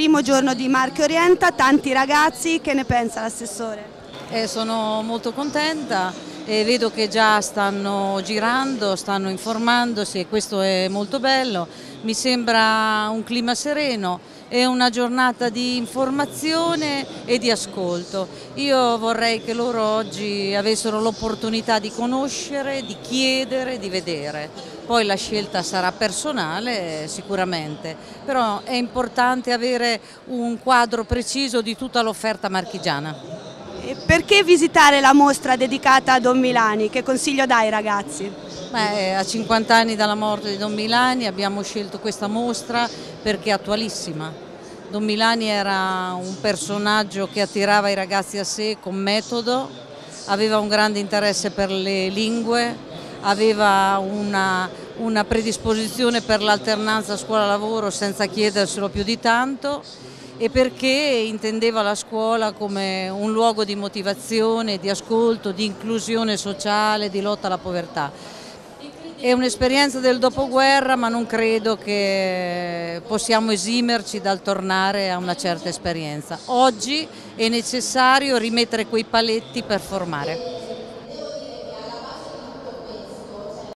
primo giorno di Marche Orienta, tanti ragazzi, che ne pensa l'assessore? Sono molto contenta e vedo che già stanno girando, stanno informandosi e questo è molto bello. Mi sembra un clima sereno, è una giornata di informazione e di ascolto. Io vorrei che loro oggi avessero l'opportunità di conoscere, di chiedere, di vedere. Poi la scelta sarà personale sicuramente, però è importante avere un quadro preciso di tutta l'offerta marchigiana. E perché visitare la mostra dedicata a Don Milani? Che consiglio dai ai ragazzi? A 50 anni dalla morte di Don Milani abbiamo scelto questa mostra perché è attualissima. Don Milani era un personaggio che attirava i ragazzi a sé con metodo, aveva un grande interesse per le lingue, aveva una predisposizione per l'alternanza scuola-lavoro senza chiederselo più di tanto, e perché intendeva la scuola come un luogo di motivazione, di ascolto, di inclusione sociale, di lotta alla povertà. È un'esperienza del dopoguerra, ma non credo che possiamo esimerci dal tornare a una certa esperienza. Oggi è necessario rimettere quei paletti per formare.